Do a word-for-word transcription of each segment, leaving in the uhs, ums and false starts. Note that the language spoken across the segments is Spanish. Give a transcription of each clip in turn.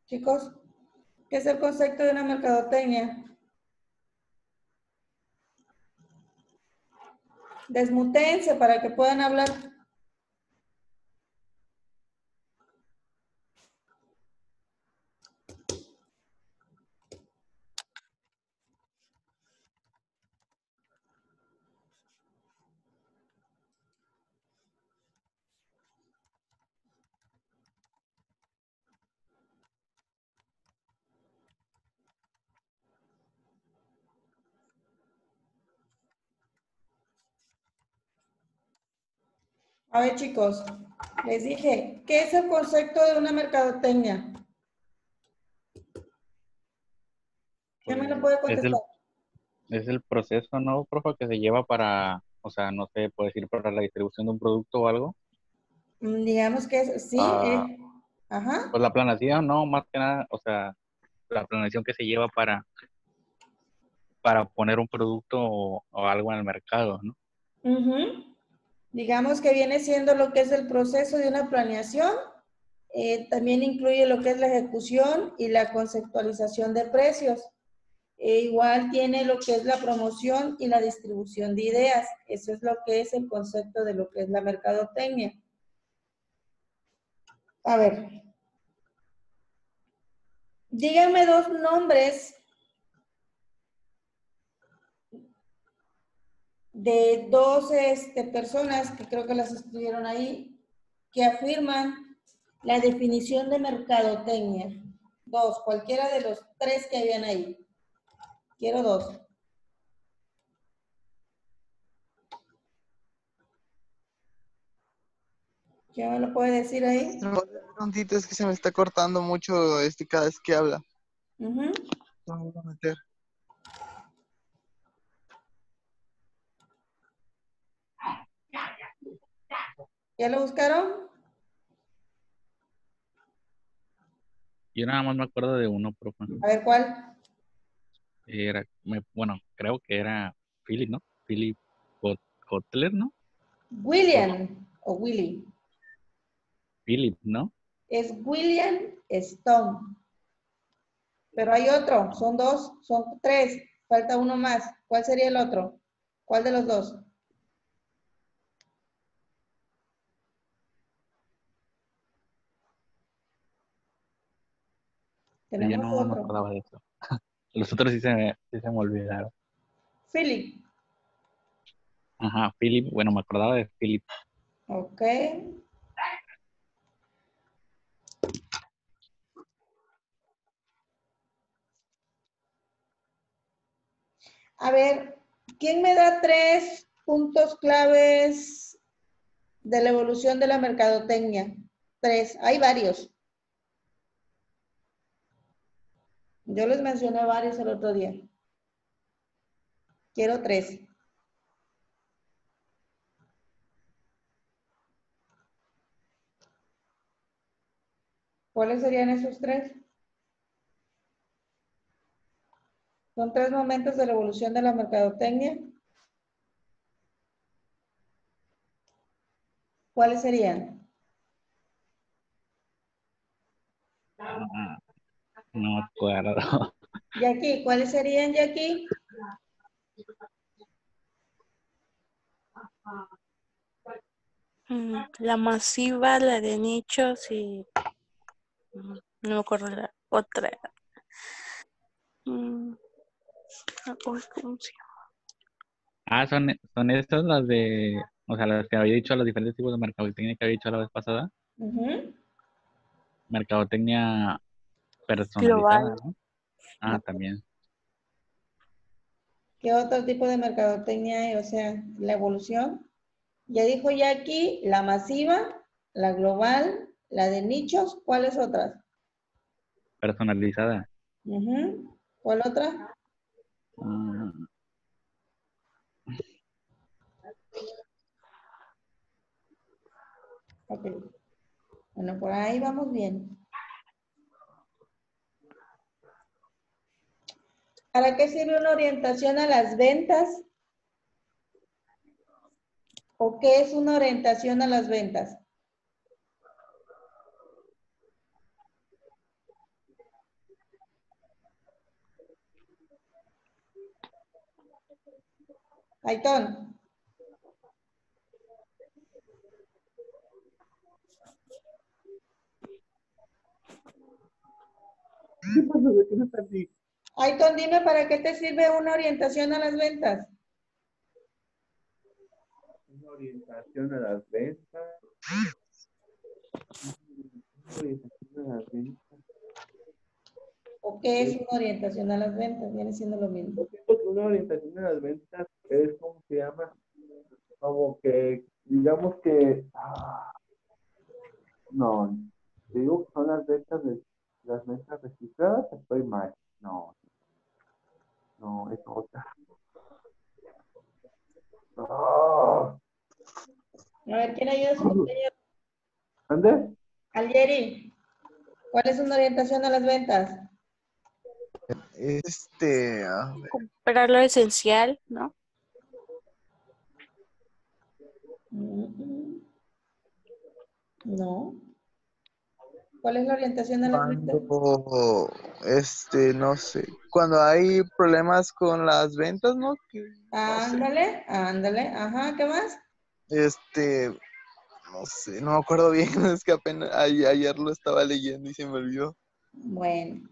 Chicos, ¿qué es el concepto de una mercadotecnia? Desmutense para que puedan hablar. A ver, chicos, les dije, ¿qué es el concepto de una mercadotecnia? ¿Quién me lo puede Es contestar? el, es el proceso, ¿no, profe, que se lleva para, o sea, no sé, puede decir para la distribución de un producto o algo? Mm, Digamos que es, sí, Ah, eh, ajá. pues la planeación, no, más que nada, o sea, la planeación que se lleva para, para poner un producto o, o algo en el mercado, ¿no? Ujú. Digamos que viene siendo lo que es el proceso de una planeación. Eh, también incluye lo que es la ejecución y la conceptualización de precios. E igual tiene lo que es la promoción y la distribución de ideas. Eso es lo que es el concepto de lo que es la mercadotecnia. A ver, díganme dos nombres de dos este, personas que creo que las escribieron ahí, que afirman la definición de mercadotecnia. Dos, cualquiera de los tres que habían ahí. Quiero dos. ¿Quién me lo puede decir ahí? No, tantito, es que se me está cortando mucho este cada vez que habla. Uh-huh. No me voy a meter. ¿Ya lo buscaron? Yo nada más me acuerdo de uno, profe. A ver, ¿cuál? Era, me- bueno, creo que era Philip, ¿no? Philip Kot- Kotler, ¿no? Kot- William o Willy. Philip, ¿no? Es William Stone. Pero hay otro, son dos, son tres. Falta uno más. ¿Cuál sería el otro? ¿Cuál de los dos? Yo Tenemos no me otro. acordaba de eso. Los otros sí se me, sí se me olvidaron. Philip. Ajá, Philip, bueno, me acordaba de Philip. Ok. A ver, ¿quién me da tres puntos claves de la evolución de la mercadotecnia? Tres, hay varios. Yo les mencioné varios el otro día. Quiero tres. ¿Cuáles serían esos tres? Son tres momentos de la evolución de la mercadotecnia. ¿Cuáles serían? Ah, no me acuerdo. Jackie, ¿cuáles serían, Jackie? Mm, La masiva, la de nichos y mm, no me acuerdo la otra. Mm, ah, uy, ¿cómo se llama? Ah, son, son estas las de, o sea, las que había dicho, los diferentes tipos de mercadotecnia que había dicho la vez pasada. Ujú. Mercadotecnia Global. personalizada, ¿no? Ah, Ok. también. ¿Qué otro tipo de mercadotecnia hay? O sea, la evolución. Ya dijo Jackie, la masiva, la global, la de nichos. ¿Cuáles otras? Personalizada. Ujú. ¿Cuál otra? Ah, Ok. Bueno, por ahí vamos bien. ¿Para qué sirve una orientación a las ventas? ¿O qué es una orientación a las ventas? Aitón. ¿Qué pasó? ¿De qué no perdí? Aitón, dime para qué te sirve una orientación a las ventas. Una orientación a las ventas. Una orientación a las ventas. ¿O qué es una orientación a las ventas? Viene siendo lo mismo. Yo siento que una orientación a las ventas es como se llama, como que, digamos que, ah, no, te digo que son las ventas de las ventas registradas, estoy mal. No, no, es otra. Ah, A ver, ¿quién ayuda a su compañero? ¿Ande? Alieri, ¿cuál es una orientación a las ventas? Este, a ver, Comprar lo esencial, ¿no? Mm, No. ¿Cuál es la orientación a las ventas? cuando, este, no sé, cuando hay problemas con las ventas, ¿no? Que, no sé, Ándale, ándale. Ajá, ¿qué más? este, no sé, no me acuerdo bien, es que apenas a- ayer lo estaba leyendo y se me olvidó. Bueno,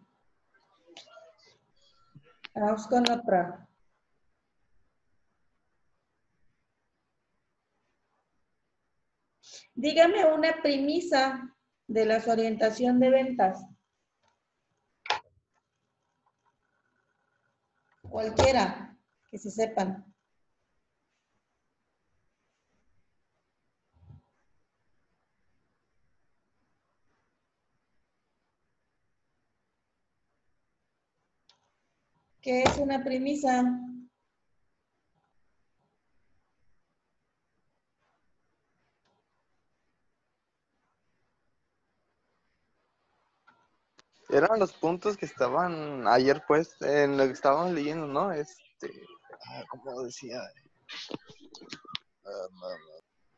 vamos con otra. Dígame una premisa de la orientación de ventas. Cualquiera, que se sepan. ¿Qué es una premisa? Eran los puntos que estaban ayer, pues, en lo que estábamos leyendo, ¿no? Este, ah, ¿cómo decía? Ah, no, no.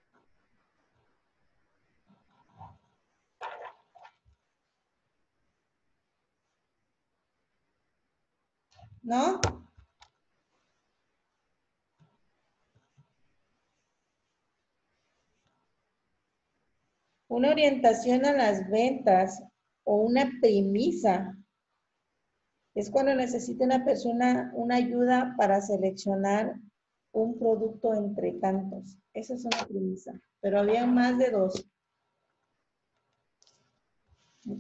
¿No? Una orientación a las ventas o una premisa es cuando necesita una persona una ayuda para seleccionar un producto entre tantos. Esa es una premisa. Pero había más de dos. ¿Ok?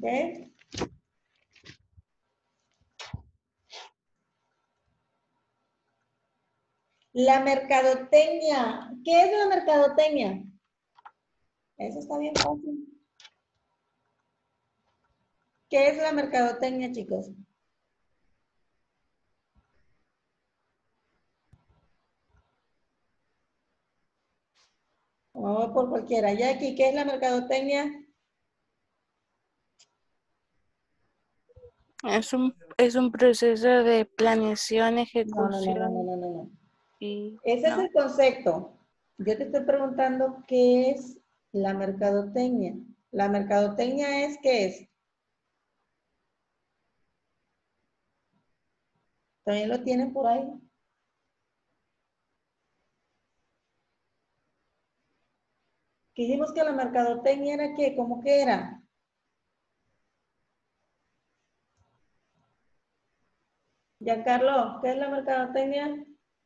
La mercadotecnia. ¿Qué es la mercadotecnia? Eso está bien fácil. ¿Qué es la mercadotecnia, chicos? Vamos por cualquiera. Jackie, ¿qué es la mercadotecnia? Es un, es un proceso de planeación, No, no, no, no, no, ejecución no, no. no. y, Ese es ¿no? el concepto. Yo te estoy preguntando qué es la mercadotecnia. La mercadotecnia es qué es. También lo tienen por ahí. Que dijimos que la mercadotecnia era qué, ¿cómo que era? Giancarlo, ¿qué es la mercadotecnia?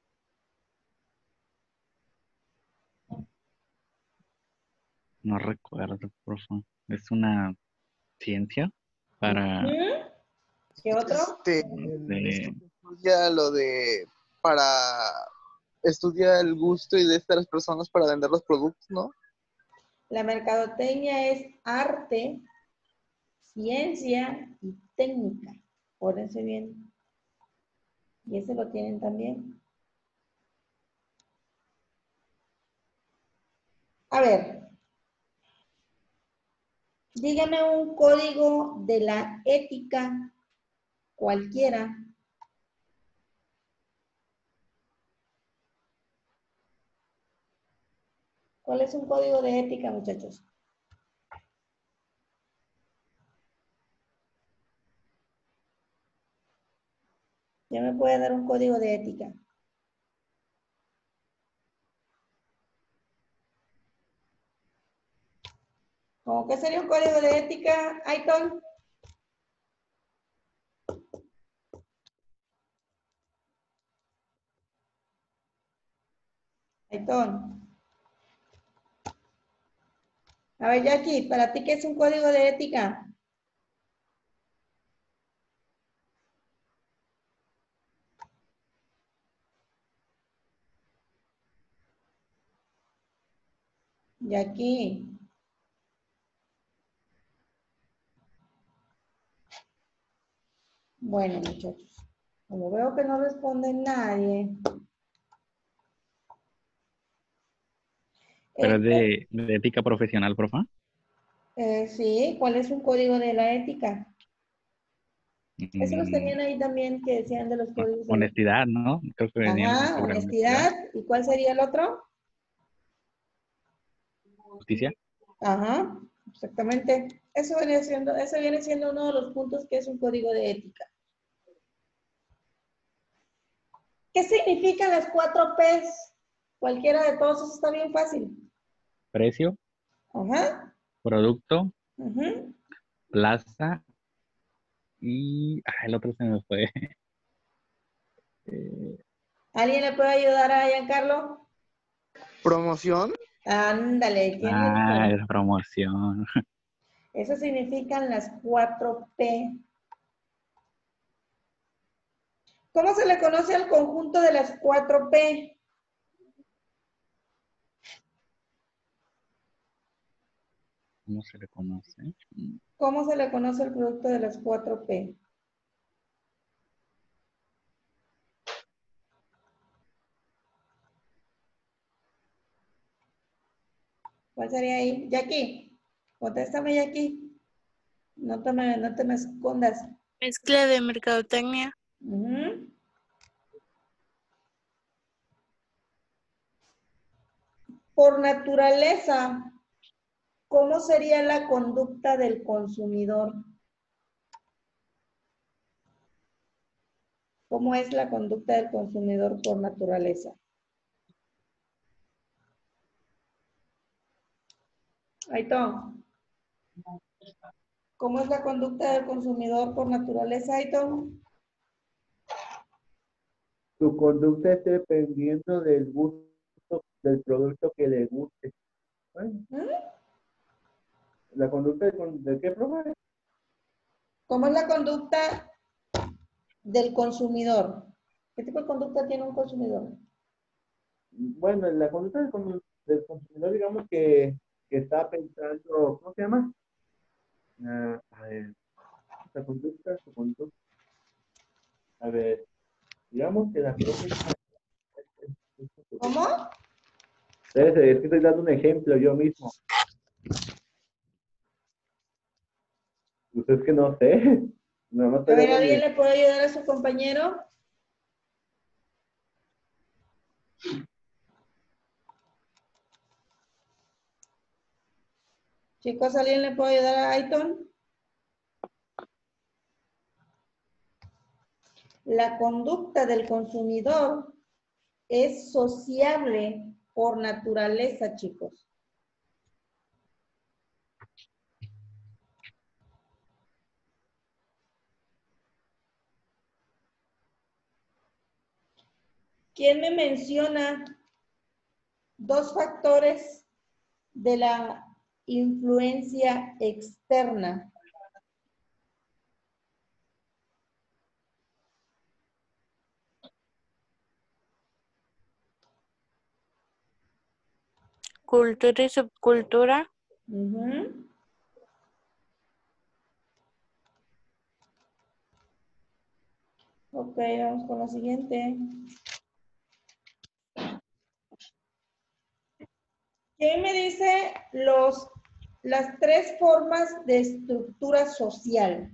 No recuerdo, por favor. Es una ciencia para, ¿Mm? ¿Qué otro? Este, de, estudia lo de, para, estudia el gusto y de estas personas para vender los productos, ¿no? La mercadotecnia es arte, ciencia y técnica. Pónganse bien. Y ese lo tienen también. A ver, dígame un código de la ética cualquiera. ¿Cuál es un código de ética, muchachos? Ya me puede dar un código de ética. ¿Cómo que sería un código de ética, Aiton? Aiton. A ver, Jackie, ¿para ti qué es un código de ética? Jackie. Bueno, muchachos, como veo que no responde nadie. Pero es Este, de, de ética profesional, profa. eh, sí, ¿cuál es un código de la ética? Eso los Mm, tenían ahí también que decían de los códigos de la ética. honestidad, ¿no? Creo que venían Ajá, sobre honestidad, honestidad. ¿Y cuál sería el otro? justicia. Ajá, exactamente. Eso viene siendo, eso viene siendo uno de los puntos que es un código de ética. ¿Qué significan las cuatro P's? Cualquiera de todos, eso está bien fácil. Precio, Ajá, producto, ajá. plaza y... Ah, el otro se me fue. Eh, ¿Alguien le puede ayudar a Giancarlo? Promoción. Ándale, ¿quién le ah, dijo? es promoción. Eso significan las cuatro P. ¿Cómo se le conoce al conjunto de las cuatro P? ¿Cómo se le conoce? Mm, ¿Cómo se le conoce el producto de las cuatro P? ¿Cuál sería ahí? Jackie, contéstame, Jackie. No te me, no te me escondas. Mezcla de mercadotecnia. Ujú. Por naturaleza, ¿cómo sería la conducta del consumidor? ¿Cómo es la conducta del consumidor por naturaleza? Aiton, ¿cómo es la conducta del consumidor por naturaleza, Aiton? Su conducta es dependiendo del gusto del producto que le guste. Bueno, ¿Mm? la conducta de, con- de qué profe? ¿Cómo es la conducta del consumidor? ¿Qué tipo de conducta tiene un consumidor? Bueno, la conducta del, con- del consumidor, digamos que, que está pensando, ¿cómo se llama? Ah, a ver, la conducta, su conducta. A ver, digamos que la profe. ¿Cómo? Espérese, es que estoy dando un ejemplo yo mismo. Pues es que no sé. Nada más A estoy ver, dando ¿alguien mi. le puede ayudar a su compañero? Chicos, ¿alguien le puede ayudar a Aiton? La conducta del consumidor es sociable por naturaleza, chicos. ¿Quién me menciona dos factores de la influencia externa? Cultura y subcultura. Ujú. Ok, vamos con la siguiente. ¿Quién me dice los, las tres formas de estructura social?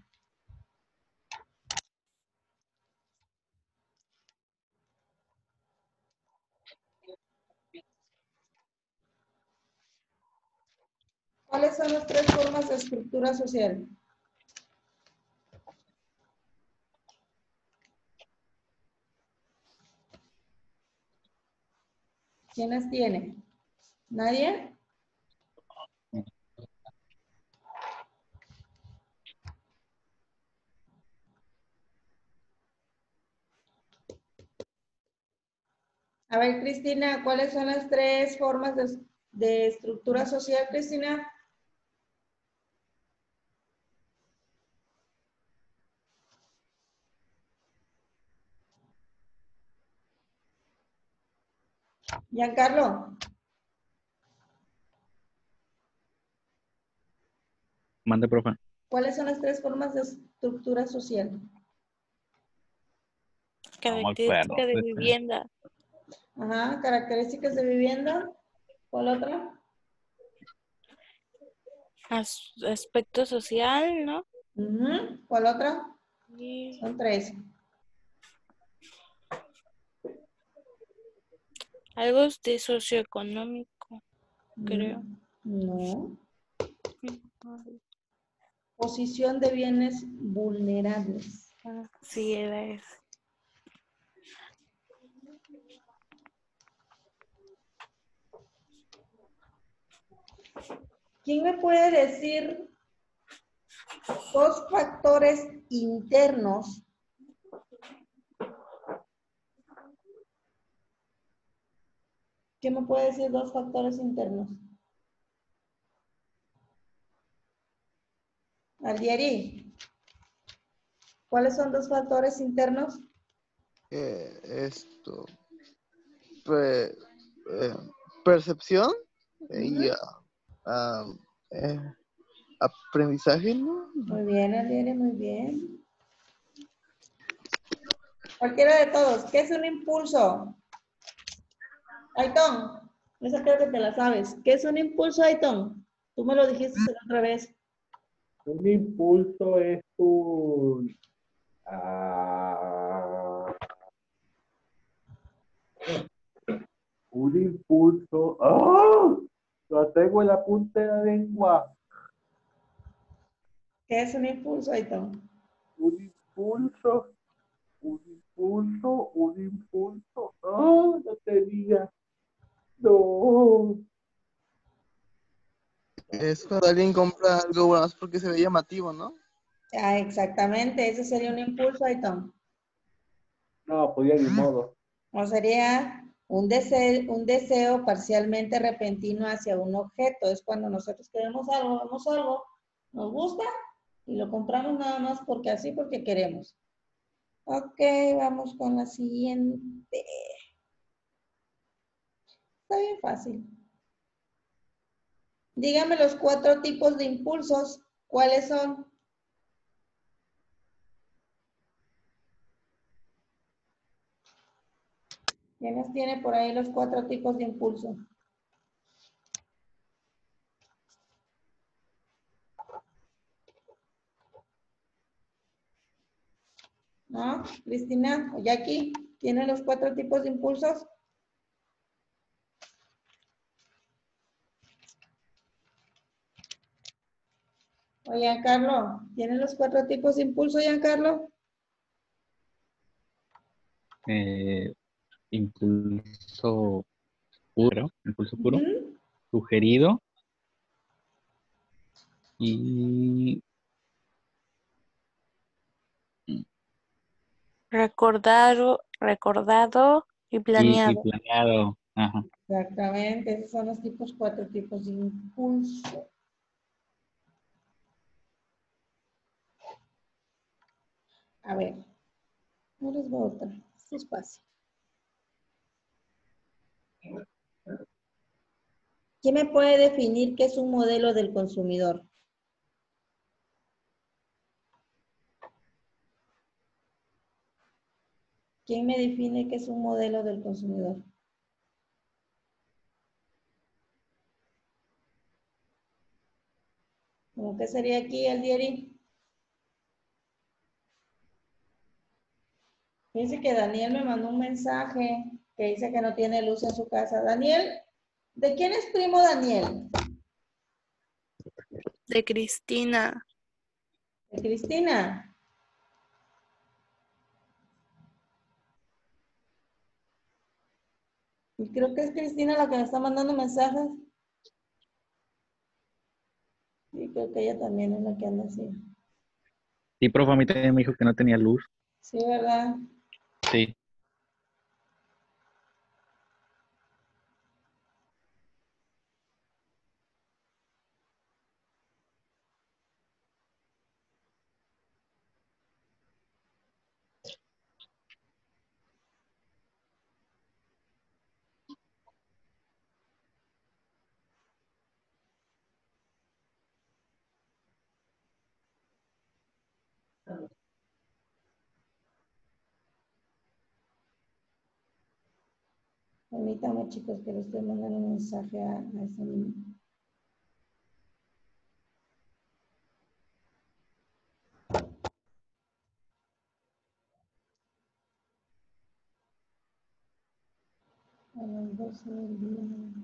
¿Cuáles son las tres formas de estructura social? ¿Quién las tiene? ¿Nadie? A ver, Cristina, ¿cuáles son las tres formas de, de estructura social, Cristina? Giancarlo, Mande, profe. ¿cuáles son las tres formas de estructura social? No me acuerdo. Característica de vivienda. Ajá, características de vivienda. ¿Cuál otra? As- aspecto social, ¿no? Ujú, ¿cuál otra? Y Son tres. algo de socioeconómico, creo. Mm, no. Posición de bienes vulnerables. Ah, sí, era eso. ¿Quién me puede decir dos factores internos ¿Qué me puede decir dos factores internos? Aldieri, ¿cuáles son dos factores internos? Eh, esto, pues, eh, percepción y Ujú. ah, ah, eh, aprendizaje, ¿no? Muy bien, Aldieri, muy bien. Cualquiera de todos. ¿Qué es un impulso? Aitón, esa creo que te la sabes. ¿Qué es un impulso, Aitón? Tú me lo dijiste la otra vez. Un impulso es un... ah, un impulso... ¡Ah! Lo tengo en la punta de la lengua. ¿Qué es un impulso, Aitón? Un impulso, un impulso, un impulso. ¡Ah! No te digas. No. Es cuando alguien compra algo más porque se ve llamativo, ¿no? Ah, exactamente, ese sería un impulso, Aitón. No, pues ya ni modo. O sería un deseo, un deseo parcialmente repentino hacia un objeto. Es cuando nosotros queremos algo, vemos algo, nos gusta y lo compramos nada más porque así, porque queremos. Ok, vamos con la siguiente. Está bien fácil. Dígame los cuatro tipos de impulsos. ¿Cuáles son? ¿Quién nos tiene por ahí los cuatro tipos de impulso? ¿No? Cristina o Jackie, ¿tienen los cuatro tipos de impulsos? O Giancarlo, ¿tienen los cuatro tipos de impulso, Giancarlo? Eh, impulso puro, impulso puro, Ujú. sugerido y Recordado, recordado y Y, y planeado. planeado. Ajá. Exactamente, esos son los tipos, cuatro tipos de impulso. A ver, no les voy a otra, despacio. ¿Quién me puede definir qué es un modelo del consumidor? ¿Quién me define qué es un modelo del consumidor? ¿Cómo que sería aquí el diario? Fíjense que Daniel me mandó un mensaje que dice que no tiene luz en su casa. Daniel, ¿de quién es primo Daniel? De Cristina. De Cristina. Y creo que es Cristina la que me está mandando mensajes. Y creo que ella también es la que anda así. Sí, profe, a mí también me dijo que no tenía luz. Sí, ¿verdad? Sí. Permítame, chicos, que le estoy mandando un mensaje a, a ese niño. A las doce del día.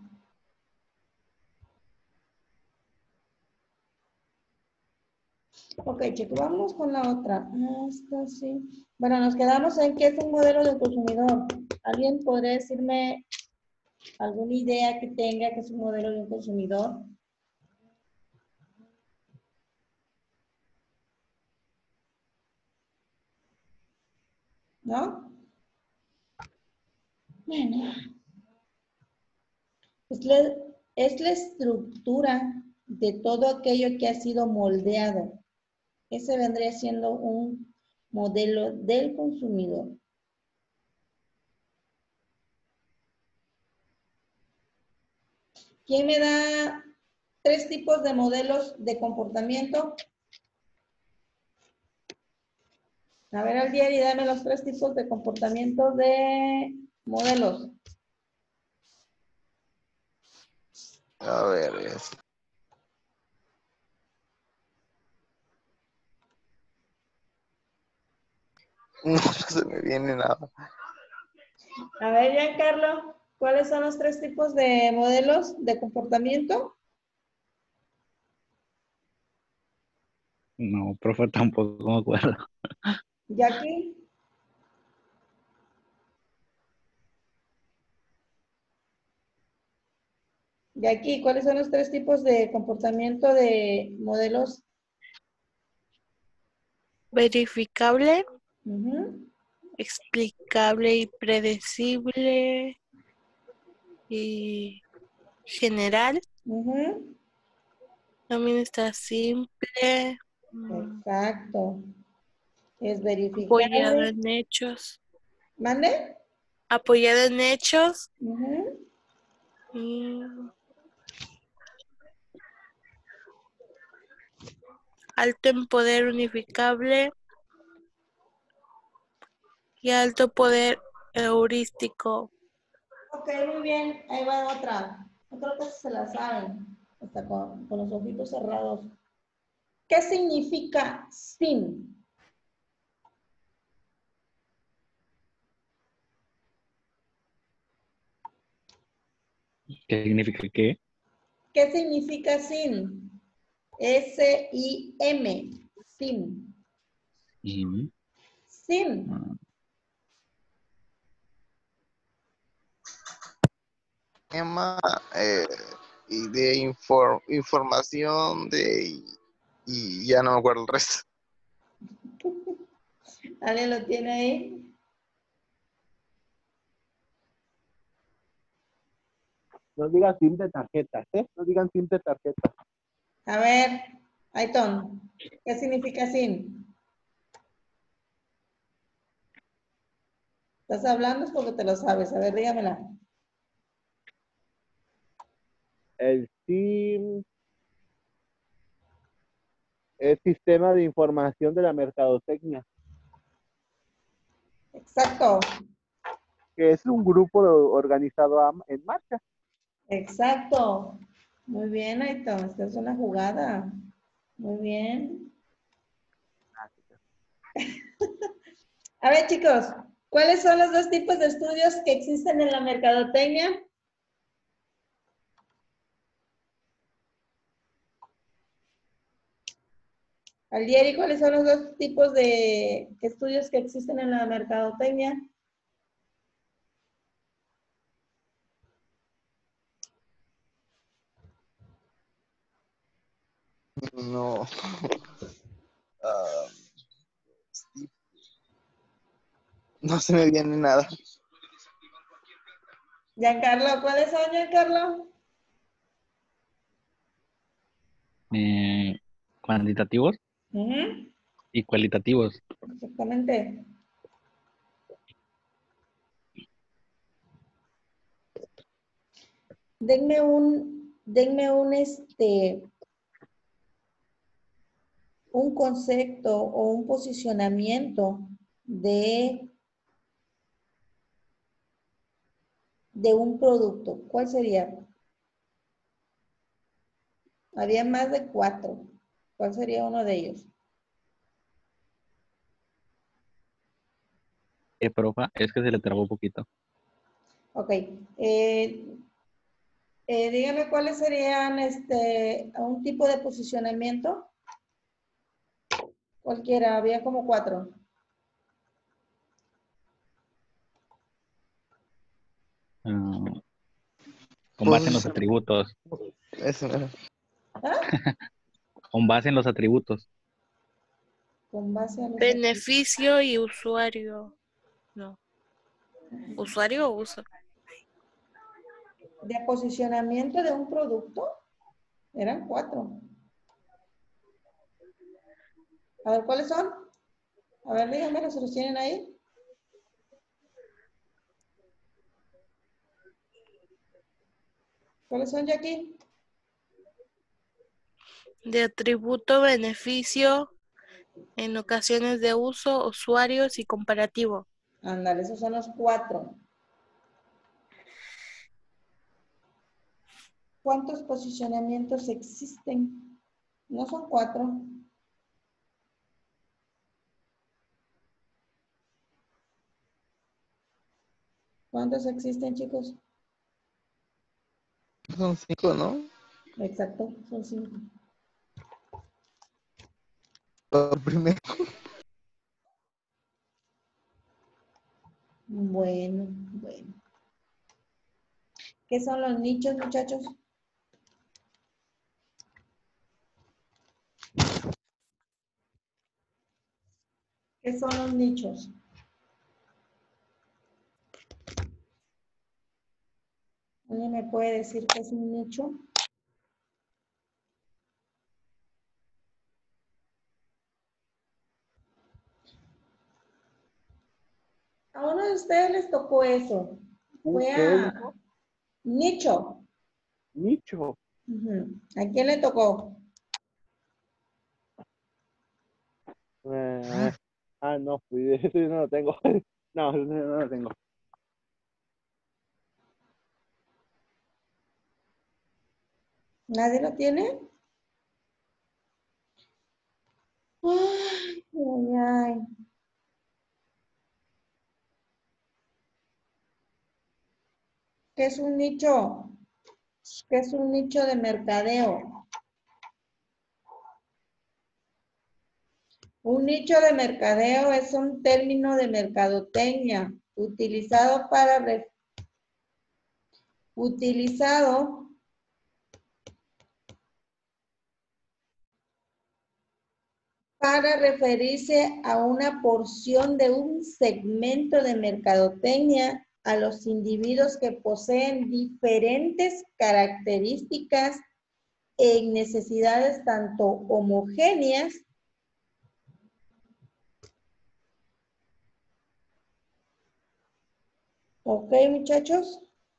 Ok, chicos, vamos con la otra. Ah, esta sí. Bueno, nos quedamos en qué es un modelo de consumidor. ¿Alguien podría decirme alguna idea que tenga que es un modelo de un consumidor? ¿No? Bueno, es la, es la estructura de todo aquello que ha sido moldeado. Ese vendría siendo un modelo del consumidor. ¿Quién me da tres tipos de modelos de comportamiento? A ver, al diario, dame los tres tipos de comportamiento de modelos. A ver, es- no se me viene nada. A ver, Giancarlo, ¿cuáles son los tres tipos de modelos de comportamiento? No, profe, tampoco me acuerdo. Jackie. Jackie, ¿cuáles son los tres tipos de comportamiento de modelos? Verificable, Ujú, explicable y predecible y general. ujú. También está simple, mm, Exacto. Es apoyado verificable. en hechos, ¿Mande? apoyado en hechos Ujú. y alto en poder unificable y alto poder heurístico. Ok, muy bien. Ahí va otra. Yo creo que se la saben. Hasta con, con los ojitos cerrados. ¿Qué significa sin? ¿Qué significa qué? ¿Qué significa sin? S I M. Sin. Y, Sin. ah, Tema eh, y de infor- información de y, y ya no me acuerdo el resto. ¿Alguien lo tiene ahí? No digan sim de tarjetas, ¿eh? No digan sim de tarjetas. A ver, Aiton. ¿Qué significa sin? ¿Estás hablando? Es porque te lo sabes. A ver, dígamela. El sim es sistema de información de la mercadotecnia, Exacto. que es un grupo de- organizado a- en marcha. Exacto. Muy bien, Aiton. Esta es una jugada. Muy bien. A ver, chicos, ¿cuáles son los dos tipos de estudios que existen en la mercadotecnia? Alieri, ¿cuáles son los dos tipos de estudios que existen en la mercadotecnia? No. Ah, sí, no se me viene nada. Giancarlo, ¿cuáles son, Giancarlo? eh, cuantitativos Ujú, y cualitativos. exactamente. Denme un, denme un, este, un concepto o un posicionamiento de, de un producto. ¿Cuál sería? Había más de cuatro. ¿Cuál sería uno de ellos? Eh, profa, es que se le trabó un poquito. Ok. Eh, eh, dígame cuáles serían este, un tipo de posicionamiento. Cualquiera, había como cuatro. Ah, con base en los atributos. Eso era. ¿Ah? Con base en los atributos. Con base a los Beneficio y usuario. No. ¿Usuario o uso? de posicionamiento de un producto. Eran cuatro. A ver, ¿cuáles son? A ver, díganme, ¿los los tienen ahí? ¿Cuáles son, Jackie? De atributo, beneficio, en ocasiones de uso, usuarios y comparativo. Ándale, esos son los cuatro. ¿Cuántos posicionamientos existen? No son cuatro. ¿Cuántos existen, chicos? Son cinco, ¿no? Exacto, son cinco. Lo primero. Bueno, bueno. ¿Qué son los nichos, muchachos? ¿Qué son los nichos? ¿Alguien me puede decir qué es un nicho? A uno de ustedes les tocó eso. Fue ¿Qué a dijo? nicho. Nicho. Ujú. ¿A quién le tocó? Eh, ah, no, pues, ese no lo tengo. No, ese no lo tengo. ¿Nadie lo tiene? Ay, ay, ay. ¿Qué es un nicho? ¿Qué es un nicho de mercadeo? Un nicho de mercadeo es un término de mercadotecnia utilizado para re- utilizado para referirse a una porción de un segmento de mercadotecnia a los individuos que poseen diferentes características en necesidades tanto homogéneas ok, muchachos.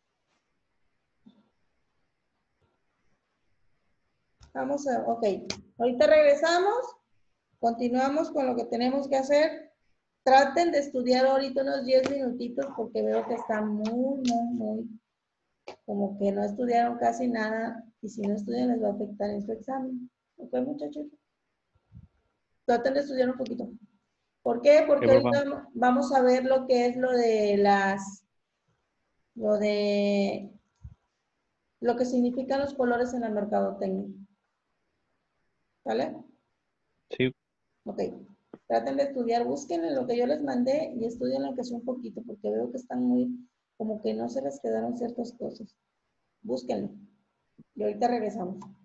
Vamos a, ok. Ahorita regresamos. Continuamos con lo que tenemos que hacer. Traten de estudiar ahorita unos diez minutitos porque veo que están muy, muy, muy, como que no estudiaron casi nada y si no estudian les va a afectar en su examen. ¿Ok, muchachos? Traten de estudiar un poquito. ¿Por qué? ¿Qué, Porque profa? ahorita vamos a ver lo que es lo de las, lo de, lo que significan los colores en la mercadotecnia. ¿Vale? Sí. Ok. Traten de estudiar, busquen lo que yo les mandé y estudien lo que sea un poquito, porque veo que están muy, como que no se les quedaron ciertas cosas. Búsquenlo. Y ahorita regresamos.